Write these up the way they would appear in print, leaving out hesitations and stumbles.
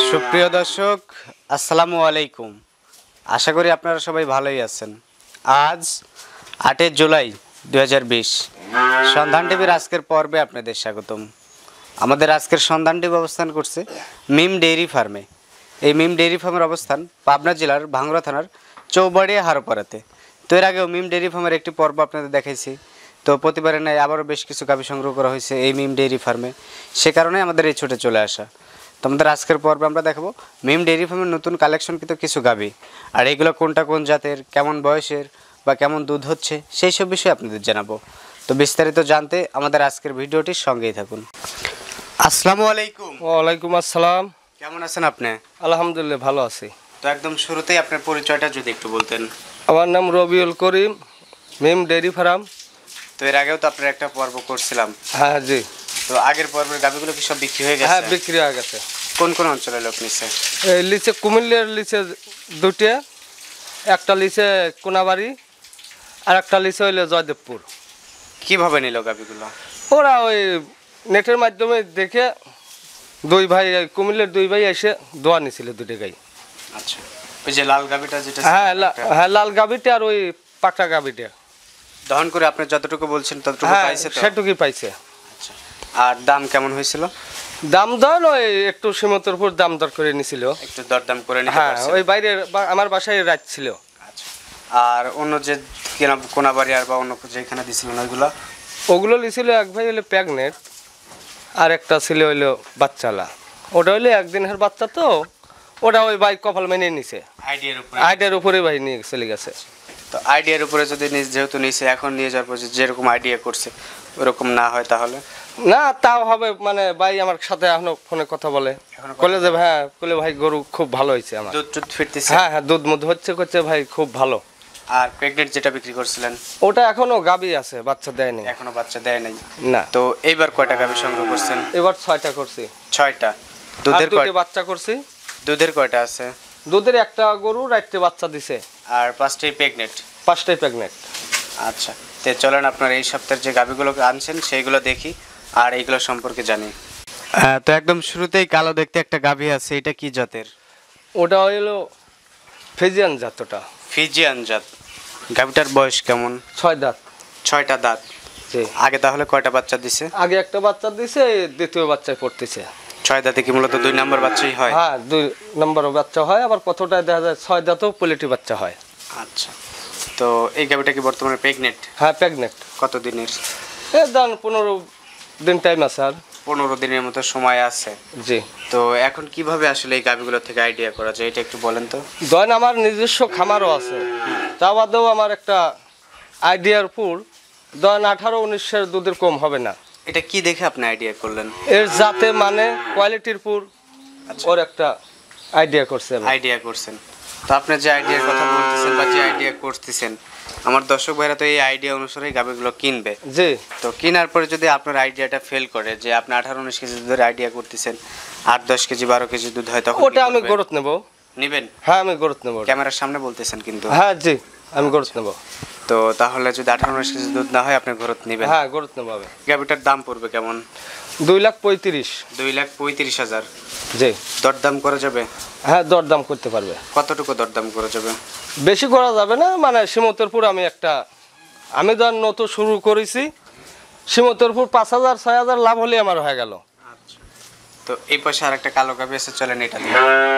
সুপ্রিয় দর্শক, আসসালামু আলাইকুম। আশা করি আপনারা সবাই ভালোই আছেন। আজ 8 জুলাই 2020 সন্ধান টিভির আজকের পর্বে আপনাদের স্বাগতম। আমাদের আজকের সন্ধান টিভি অবস্থান করছে মিম ডেইরি ফার্মে। এই মিম ডেইরি ফার্মের অবস্থান পাবনা জেলার ভাঙ্গুড়া থানার চৌবাড়িয়া হারোপাড়াতে। তো এর আগেও মিম ডেইরি ফার্মের একটি পর্ব আপনাদের দেখাইছি। তো প্রতিবারের ন্যায় আবারও বেশ কিছু গাভী সংগ্রহ করা হয়েছে এই মিম ডেইরি ফার্মে, সে কারণে আমাদের এই ছুটে চলে আসা। তো আমাদের আজকের পর্বে আমরা দেখাবো মিম ডেইরি ফার্মের নতুন কালেকশন কিন্তু কিছু গাভী, আর এগুলো কোনটা কোন জাতের, কেমন বয়সের বা কেমন দুধ হচ্ছে সেই সব বিষয়ে আপনাদের জানাবো। তো বিস্তারিত জানতে আমাদের আজকের ভিডিওটির সঙ্গেই থাকুন। আসসালামু আলাইকুম। ওয়ালাইকুম আসসালাম। কেমন আছেন আপনি? আলহামদুলিল্লাহ ভালো আছি। তো একদম শুরুতেই আপনার পরিচয়টা যদি একটু বলতেন। আমার নাম রবিউল করিম, মিম ডেইরি ফার্ম। তো এর আগেও তো আপনার একটা পর্ব করছিলাম। হ্যাঁ জি। তো আগের পর্বের গাভীগুলো কি সব বিক্রি হয়ে গেছে? হ্যাঁ বিক্রি হয়ে গেছে। কোন কোন অঞ্চলের লোক নিচ্ছে? এই লিচে কুমিল্লার লিচে দুটো, একটা লিচে কোনাবাড়ি আর একটা লিচে হইলে জয়দেবপুর। কিভাবে নিল গাভীগুলো? ওরা ওই নেটের মাধ্যমে দেখে দুই ভাই, কুমিল্লার দুই ভাই এসে দোয়া নিছিল দুটো গাই। আচ্ছা, ওই যে লাল গাভীটা যেটা, হ্যাঁ লাল গাভীটা আর ওই পাকড়া গাভীটা দহন করে আপনি যতটুকু বলছেন ততটুকু পাইছে তো? সেটুকুই পাইছে। আচ্ছা, আর দাম কেমন হয়েছিল? দাম দর ওই একটু সীমতের উপর দাম দর করে নিছিল, একটু দরদাম করে নিতে হ্যাঁ পারছেন? ওই বাইরে আমার বাসায় রাত ছিল। আচ্ছা, আর অন্য যে কোনাবাড়ি আর বা অন্য যেখানে দিছিলেন ওগুলো নিছিল এক ভাই হইলো প্রেগনেন্ট, আর একটা ছিল হইলো বাচ্চালা। ওটা হইলো একদিনের বাচ্চা, তো ওটা ওই ভাই কপাল মেনে নিছে, আইডিয়ার উপরে ভাই নিয়ে চলে গেছে। তো আইডিয়ার উপরে যদি যেহেতু নিছে, এখন নিয়ে যাওয়ার পর যেরকম আইডিয়া করছে ওরকম না হয় তাহলে? না তাও হবে, মানে ভাই আমার সাথে এখনো ফোনে কথা বলে, বলে যে হ্যাঁ বলে ভাই গরু খুব ভালো হয়েছে আমার, দুধ টুধ ফিরতেছে? হ্যাঁ হ্যাঁ দুধ মুধ হচ্ছে করছে ভাই, খুব ভালো। আর প্রেগনেন্ট যেটা বিক্রি করছিলেন ওটা এখনো গাবি আছে, বাচ্চা দেয়নি এখনো, বাচ্চা দেয় নাই না। তো এইবার কয়টা গাভী সংগ্রহ করছেন? এবার 6টা করছি। 6টা। দুধের কয়টা বাচ্চা করছি? দুধের কয়টা আছে? দুধের একটা গরু রাইতে বাচ্চা দিছে, আর 5টাই প্রেগনেন্ট? 5টাই প্রেগনেন্ট। আচ্ছা, তো চলেন আপনার এই সপ্তাহের যে গাভীগুলো আনছেন সেইগুলো দেখি আর এইগুলো সম্পর্কে জানি। তো একদম শুরুতেই কালো দেখতে একটা গাভী আছে, এটা কি জাতের? ওটা হইলো ফিজিয়ান জাত। ওটা ফিজিয়ান জাত। গাভীটার বয়স কেমন? 6 দাঁত। 6টা দাঁত। জি। আগে তাহলে কয়টা বাচ্চা দিছে? আগে একটা বাচ্চা দিছে, দ্বিতীয় বাচ্চায় পড়তেছে। 6 দাঁতে কি মূলত 2 নম্বর বাচ্চাই হয়? হ্যাঁ 2 নম্বর বাচ্চা হয়, আবার কতটা দেখা যায় 6 দাঁতেও পোল্ট্রি বাচ্চা হয়। আচ্ছা, তো এই গাভীটা কি বর্তমানে প্রেগনেন্ট? হ্যাঁ প্রেগনেন্ট। কত দিনের? এ দান 15 দিন টাইম আছে। আর 15 দিনের মতো সময় আছে। জি। তো এখন কিভাবে আসলে এই গাভীগুলো থেকে আইডিয়া করা যায় এটা একটু বলেন তো। ধরেন আমার নিজস্ব খামারও আছে, তা বাদেও আমার একটা আইডিয়ার পুর ধরেন 18-19 দুধের কম হবে না। এটা কি দেখে আপনি আইডিয়া করলেন? এর জাতে মানে কোয়ালিটির পুর। আচ্ছা, ওর একটা আইডিয়া করছে। আইডিয়া করছেন। তো আপনি যে আইডিয়ার কথা বলতেছেন বা যে আইডিয়া করতেছেন, আমার দর্শক ভাইরা তো এই আইডিয়া অনুসারেই গাভীগুলো কিনবে। জি। তো কেনার পরে যদি আপনার আইডিয়াটা ফেল করে, যে আপনি 18-19 কেজি দুধের আইডিয়া করতেছেন, 8-10 কেজি 12 কেজি দুধ হয়, তখন ওটা আমি গরুত নেব। নেবেন? হ্যাঁ আমি গরুত নেব। ক্যামেরার সামনে বলতেছেন কিন্তু? হ্যাঁ জি আমি গরুত নেব। তো তাহলে যদি 18-19 কেজি দুধ না হয় আপনি গরুত নেবেন? হ্যাঁ গরুত নেব। গাভীটার দাম পড়বে কেমন? 2,35,000। 2,35,000। জি। দরদাম করা যাবে? হ্যাঁ দরদাম করতে পারবে। কতটুকু দরদাম করা যাবে? বেশি করা যাবে না, মানে সীমতরপুর আমি ধর নতুন শুরু করেছি, সীমতরপুর 5,000-6,000 লাভ হলে আমার হয়ে গেল। আচ্ছা, তো এই পাশে আরেকটা কালো গাভী আছে, চলেন এটা দিয়ে।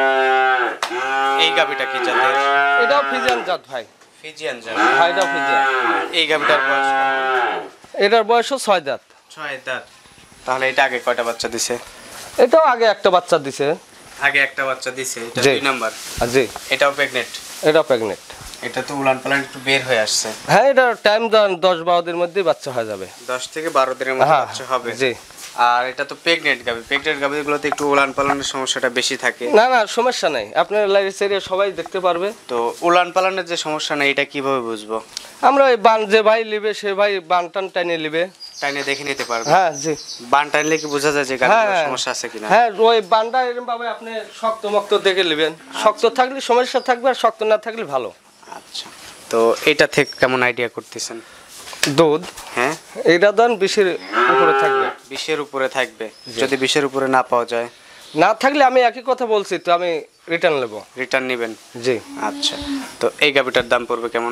এই গাভীটা কি জাতের? এটাও ফিজিয়ান জাত ভাই। ফিজিয়ান জাত? হ্যাঁ এটাও ফিজিয়ান। এই গাভীটার বয়স? এটার বয়সও 6 দাঁত। 6 দাঁত। তাহলে এটা আগে কয়টা বাচ্চা দিছে? এটাও আগে একটা বাচ্চা দিছে। আগে একটা বাচ্চা দিছে, এটা 2 নাম্বার? জি। এটাও প্রেগনেন্ট? এটাও প্রেগনেন্ট। এটা তো উলান পালান একটু বের হয়ে আসছে। হ্যাঁ এটা টাইম 10-12 দিনের মধ্যে বাচ্চা হয়ে যাবে। 10 থেকে 12 দিনের মধ্যে বাচ্চা হবে? জি। আর এটা তো প্রেগনেন্ট গাভী। প্রেগনেন্ট গাভীগুলোতে একটু উলান পালানের সমস্যাটা বেশি থাকে? না না সমস্যা নাই, আপনার লাইভ এরিয়া সবাই দেখতে পারবে। তো উলান পালানের যে সমস্যা নাই এটা কিভাবে বুঝবো? আমরা ওই বান যে ভাই লিবে সে ভাই বান টান টাইনে লিবে, টাইনে দেখে নিতে পারবে? হ্যাঁ জি। বান টাইনলে কি বোঝা যায় যে গাভীর সমস্যা আছে কিনা? হ্যাঁ ওই বানটা এরকম ভাবে আপনি শক্ত মক্ত দেখে নেবেন, শক্ত থাকলে সমস্যা থাকবে আর শক্ত না থাকলে ভালো। আচ্ছা, তো এটা থেকে কেমন আইডিয়া করতেছেন? দুধ হ্যাঁ এটা দেন 20-এর উপরে থাকবে। 20-এর উপরে থাকবে? যদি 20-এর উপরে না পাওয়া যায়? না থাকলে আমি একই কথা বলছি তো, আমি রিটার্ন নেব। রিটার্ন নেবেন? জি। আচ্ছা, তো এই গাভিটার দাম পড়বে কেমন?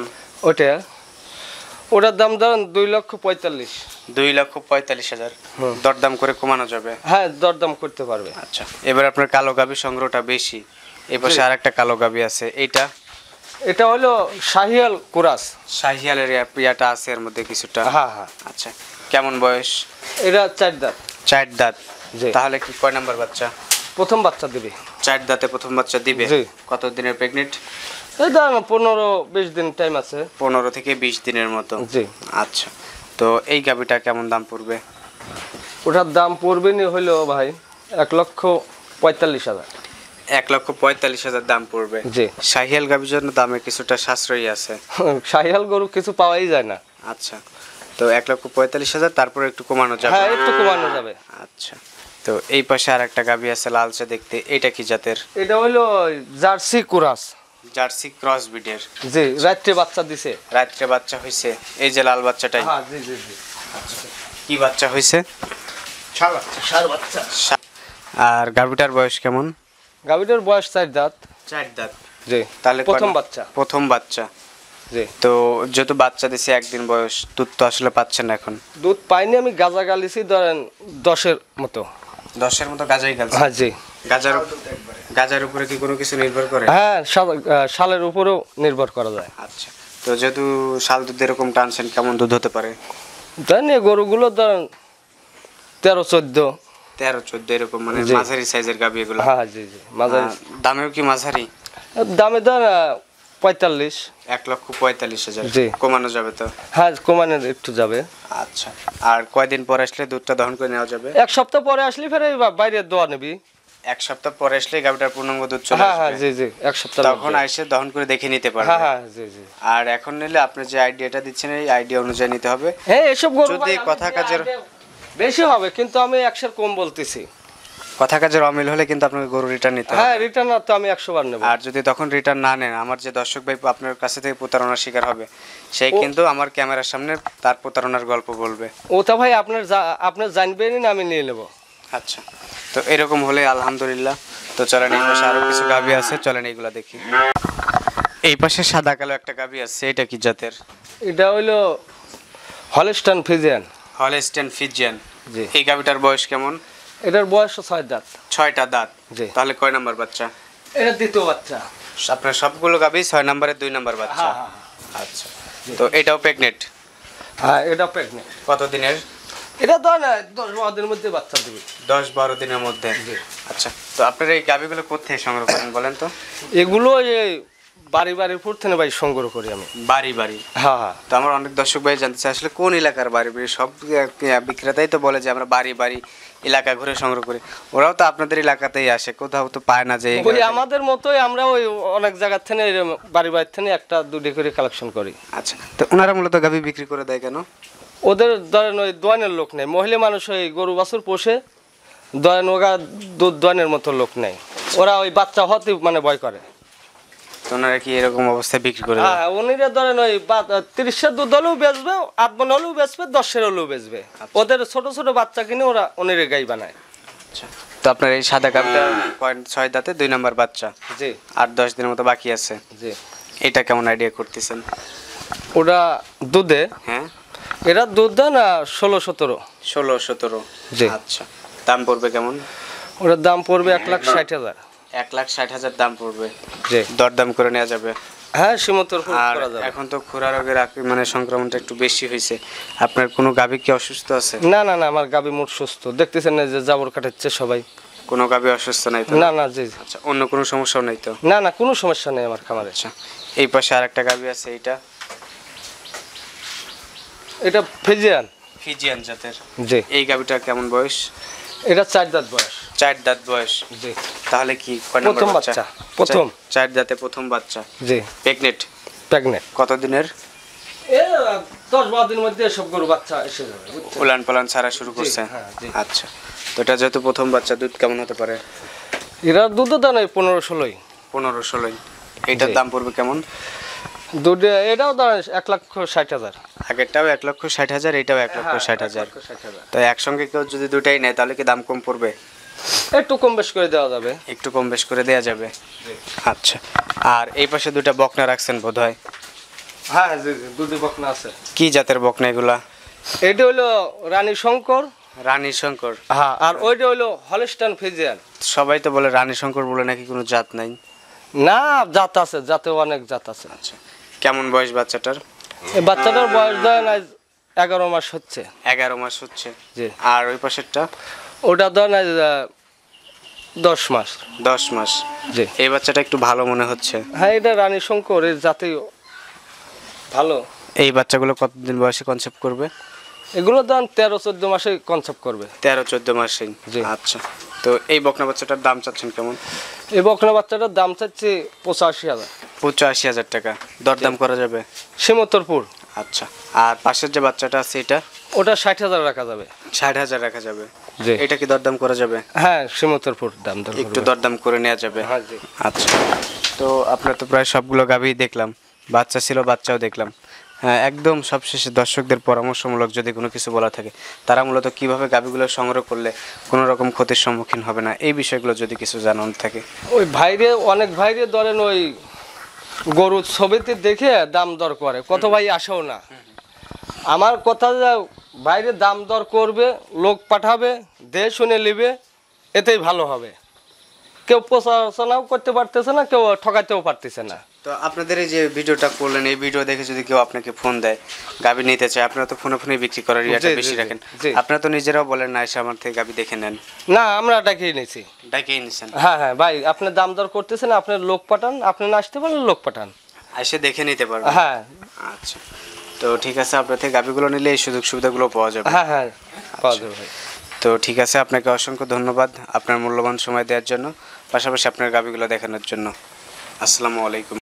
ওটার দাম ধরেন 2,45,000। 2,45,000। দরদাম করে কমানো যাবে? হ্যাঁ, দরদাম করতে পারবে। আচ্ছা, এবার আপনার কালো গাভি সংগ্রহটা বেশি, এই পাশে আর একটা কালো গাভি আছে, এটা হলো শাহিয়াল কুরাস। শাহিয়ালের ইয়াটা আছে এর মধ্যে কিছুটা? হ্যাঁ হ্যাঁ। আচ্ছা, কেমন বয়স? এটা 4 দাঁত। 4 দাঁত? জি। তাহলে কি কয় নাম্বার বাচ্চা? প্রথম বাচ্চা দিবে। 4 দাঁতে প্রথম বাচ্চা দিবে? জি। কত দিনের প্রেগনেন্ট? এই ধরেন 15-20 দিন টাইম আছে। 15 থেকে 20 দিনের মতো? জি। আচ্ছা, তো এই গাভিটা কেমন দাম পড়বে? ওটার দাম পড়বে নি হলো ভাই 1,45,000। 1,45,000 দাম পড়বে? জি। শাহিয়াল গাভির জন্য দামে কিছুটা সাশ্রয়ী আছে। শাহিয়াল গরু কিছু পাওয়াই যায় না। আচ্ছা, তো 1,45,000, তারপরে একটু কমানো যাবে? হ্যাঁ, একটু কমানো যাবে। আচ্ছা, তো এই পাশে আর একটা গাভি আছে লালচে দেখতে, এটা কি জাতের? এটা হলো জার্সি কুরাস। জার্সি ক্রস ব্রিডের? জি, রাত্রে বাচ্চা দিছে। রাত্রে বাচ্চা হইছে? এই যে লাল বাচ্চাটাই? হ্যাঁ, জি জি জি। কি বাচ্চা হইছে? ষাঁড় বাচ্চা। আর গাভিটার বয়স কেমন? গাভীটার বয়স 4 দাঁত। 4 দাঁত? জি। তাহলে প্রথম বাচ্চা। প্রথম বাচ্চা? জি। তো যেহেতু বাচ্চা দিছে একদিন বয়স, দুধ তো আসলে পাচ্ছেন না এখন? দুধ পাইনি, আমি গাজা গালিছি ধরেন 10-এর মতো। 10-এর মতো গাজাই গালছে? হ্যাঁ জি। গাজার উপরে কি কোনো কিছু নির্ভর করে? হ্যাঁ, সালের উপরেও নির্ভর করা যায়। আচ্ছা, তো যেহেতু শাল দুধ এরকম টানছেন, কেমন দুধ হতে পারে? জানি গরুগুলো ধরেন 13-14। 13-14 এরকম, মানে জি। মাঝারি সাইজের গাভি এগুলো? হ্যাঁ জি জি, মাঝারি। দামেও কি মাঝারি? দামে ধর 45। 1,45,000? জি। কমানো যাবে তো? হ্যাঁ, কমানোর একটু যাবে। আচ্ছা, আর কয়দিন পরে আসলে দুধটা দহন করে নেওয়া যাবে? 1 সপ্তাহ পরে আসলে ফেরে বাইরে দোয়া নেবি। 1 সপ্তাহ পরে আসলে গাভিটার পূর্ণাঙ্গ দুধ চলে হ্যাঁ হ্যাঁ, আসবে? জি জি, 1 সপ্তাহ তখন এসে দহন করে দেখে নিতে পারবে? হ্যাঁ হ্যাঁ, জি জি। আর এখন নিলে আপনি যে আইডিয়াটা দিচ্ছেন এই আইডিয়া অনুযায়ী নিতে হবে। হ্যাঁ, এসব গরু যদি ভাই আমি কথা যে কাজের idea বেশি হবে, কিন্তু আমি 100 কম বলতেছি। কথা কাজের অমিল হলে কিন্তু আপনাকে গরু রিটার্ন নিতে হবে। হ্যাঁ, রিটার্ন তো আমি 100 বার নেব। আর যদি তখন রিটার্ন না নেন, আমার যে দর্শক ভাই আপনার কাছে থেকে প্রতারণার শিকার হবে, সেই কিন্তু আমার ক্যামেরার সামনে তার প্রতারণার গল্প বলবে। ওটা ভাই আপনার জানবেনই না, আমি নিয়ে নেব। আচ্ছা, তো এরকম হলে আলহামদুলিল্লাহ। তো চলেন, এই পাশে আরো কিছু গাভি আছে, চলেন এইগুলা দেখি। এই পাশে সাদা কালো একটা গাভি আছে, এটা কি জাতের? এটা হইলো হলস্টাইন ফ্রিজিয়ান। Holstein Friesian? জি। এই গাভিটার বয়স কেমন? এটার বয়স 6 দাঁত। 6টা দাঁত? জি। তাহলে কয় নাম্বার বাচ্চা? এটা দ্বিতীয় বাচ্চা। আপনার সবগুলো গাভি 6 নম্বরের 2 নাম্বার বাচ্চা? হ্যাঁ, আচ্ছা, তো এটাও প্রেগনেন্ট? হ্যাঁ, এটা প্রেগনেন্ট। কত দিনের? এটা তো না 10-12 দিনের মধ্যে বাচ্চা দিবে। 10-12 দিনের মধ্যে? আচ্ছা, তো আপনারা এই গাভিগুলো কোথায় সংগ্রহ করেন বলেন তো? এগুলো এই বাড়ির উপর থেকে ভাই সংগ্রহ করি আমি। বাড়ি? হ্যাঁ হ্যাঁ। তো আমার অনেক দর্শক ভাই জানতে চাই আসলে কোন এলাকার বাড়ি? সব বিক্রেতাই তো বলে যে আমরা বাড়ি এলাকা ঘুরে সংগ্রহ করি, ওরাও তো আপনাদের এলাকাতেই আসে, কোথাও তো পায় না যে ওই আমাদের মতোই আমরা ওই অনেক জায়গা থেকে বাড়ি থেকে 1-2 করে কালেকশন করি। আচ্ছা, তো ওনারা মূলত গাভি বিক্রি করে দেয় কেন? ওদের ধরেন ওই দোয়ানের লোক নেই, মহিলা মানুষ ওই গরু বাছুর পোষে, দোয়ান ওগা দুধ দোয়ানের মতো লোক নেই, ওরা ওই বাচ্চা হতে মানে ভয় করে। তো ওনারা কি এরকম অবস্থায় বিক্রি করে দেয়? হ্যাঁ, উনিরা ধরেন ওই 30-এর দুধ হলেও বেচবে, 8 মণ হলেও বেচবে, 10-এর হলেও বেচবে। ওদের ছোট ছোট বাচ্চা কিনে ওরা উনিরে গাই বানায়। আচ্ছা, তো আপনার এই সাদা গাভিটা 6 দাঁতে 2 নাম্বার বাচ্চা? জি। 8-10 দিনের মতো বাকি আছে? জি। এটা কেমন আইডিয়া করতেছেন? ওরা দুধে, হ্যাঁ, এরা দুধ দেয় না 16-17। 16-17? জি। আচ্ছা, দাম পড়বে কেমন? ওটার দাম পড়বে 1,60,000। 1,60,000 দাম পড়বে? জি। দরদাম করে নেওয়া যাবে? হ্যাঁ, সীমতর আর করা যাবে। এখন তো খুরা রোগের মানে সংক্রমণটা একটু বেশি হয়েছে, আপনার কোনো গাভী কি অসুস্থ আছে? না না না, আমার গাবি মোট সুস্থ, দেখতেছেন না যে জাবর কাটাচ্ছে সবাই। কোনো গাভী অসুস্থ নাই তো? না না, জি। আচ্ছা, অন্য কোনো সমস্যাও নাই তো? না না, কোনো সমস্যা নেই আমার খামারে। আচ্ছা, এই পাশে আরেকটা গাভী আছে, এটা ফিজিয়ান। ফিজিয়ান জাতের? জি। এই গাভীটা কেমন বয়স? এটা 4 দাঁত বয়স। 4 দাঁত বয়স? জি। তাহলে কি কয় নাম্বার প্রথম বাচ্চা। প্রথম। 4 দাঁতে প্রথম বাচ্চা? জি। প্রেগনেন্ট? প্রেগনেন্ট। কত দিনের? এ 10-12 দিনের মধ্যে সব গরু বাচ্চা এসে যাবে, বুঝছেন? উলান পালান ছাড়া শুরু করছে? হ্যাঁ, জি। আচ্ছা, তো এটা যেহেতু প্রথম বাচ্চা, দুধ কেমন হতে পারে? এরা দুধ দেয় না 15-16। 15-16? এইটার জি। দাম পড়বে কেমন? দুধ এটাও ধরেন 1,60,000। আগেরটাও 1,60,000, এটাও 1,60,000? 1,60,000। তো একসঙ্গে কেউ যদি দুটাই নেয় তাহলে কি দাম কম পড়বে? একটু কম বেশ করে দেওয়া যাবে। একটু কম বেশ করে দেওয়া যাবে। আচ্ছা, আর এই পাশে দুইটা বকনা রাখছেন বোধহয়। হ্যাঁ জি জি, দুটি বকনা আছে। কি জাতের বকনা এগুলা? এটা হলো রানী শঙ্কর। রানী শঙ্কর। হ্যাঁ, আর ওইটা হলো হলস্টাইন ফ্রিজিয়ান। সবাই তো বলে রানী শঙ্কর বলে নাকি কোনো জাত নাই। না, জাত আছে, জাতে অনেক জাত আছে। আচ্ছা, কেমন বয়স বাচ্চাটার? এই বাচ্চাটার বয়স ধরেন আজ 11 মাস হচ্ছে। 11 মাস হচ্ছে। জি। আর ওই পাশেরটা? ওটা ধরেন আজ 10 মাস। 10 মাস। জি। এই বাচ্চাটা একটু ভালো মনে হচ্ছে। হ্যাঁ, এটা রানী শঙ্কর, এর জাতে ভালো। এই বাচ্চাগুলো কতদিন বয়সে কনসেপ্ট করবে? এগুলো ধরেন 13-14 মাসে কনসেপ্ট করবে। 13-14 মাসেই। জি। আচ্ছা, তো এই বকনা বাচ্চাটার দাম চাচ্ছেন কেমন? এই বকনা বাচ্চাটার দাম চাচ্ছি 85,000। 85,000 টাকা। দরদাম করা যাবে? সীমন্তরপুর। আচ্ছা, আর পাশের যে বাচ্চাটা আছে এটা? ওটা 60,000 রাখা যাবে। 60,000 রাখা যাবে। জি। এটা কি দরদাম করা যাবে? হ্যাঁ, সীমন্তরপুর দাম দর একটু দরদাম করে নেওয়া যাবে। হ্যাঁ জি। আচ্ছা, তো আপনার তো প্রায় সবগুলো গাভী দেখলাম, বাচ্চা ছিল, বাচ্চাও দেখলাম। হ্যাঁ, একদম সবশেষে দর্শকদের পরামর্শমূলক যদি কোনো কিছু বলা থাকে, তারা মূলত কিভাবে গাভীগুলো সংগ্রহ করলে কোনো রকম ক্ষতির সম্মুখীন হবে না, এই বিষয়গুলো যদি কিছু জানানো থাকে। ওই ভাইরে, অনেক ভাইরে ধরেন ওই গরুর ছবিতে দেখে দাম দর করে, কত ভাই আসেও না। আমার কথা যে বাইরে দাম দর করবে, লোক পাঠাবে, দেশ শুনে নেবে, এতেই ভালো হবে। কেউ প্রচারণাও করতে পারতেছে না, কেউ ঠকাইতেও পারতেছে না। তো আপনাদের এই যে ভিডিওটা করলেন, এই ভিডিও দেখে যদি কেউ আপনাকে ফোন দেয়, গাভী নিতে চায়, আপনারা তো ফোনে ফোনে বিক্রি করার ইয়েটা জি, জি, বেশি জি, রাখেন। জি। আপনারা তো নিজেরাও বলেন না এসে আমার থেকে গাভী দেখে নেন। না, আমরা ডাকিয়ে নিয়েছি। ডাকেই নিছেন? হ্যাঁ হ্যাঁ ভাই, আপনি দাম দর করতেছেন, আপনার লোক পাঠান, আপনি না আসতে পারলে লোক পাঠান। এসে দেখে নিতে পারবেন? হ্যাঁ আচ্ছা, তো ঠিক আছে, আপনার থেকে গাভীগুলো নিলে এই সুযোগ সুবিধাগুলো পাওয়া যাবে। হ্যাঁ হ্যাঁ, পাওয়া যাবে ভাই। তো ঠিক আছে, আপনাকে অসংখ্য ধন্যবাদ আপনার মূল্যবান সময় দেওয়ার জন্য, পাশাপাশি আপনার গাভীগুলো দেখানোর জন্য। আসসালামু আলাইকুম।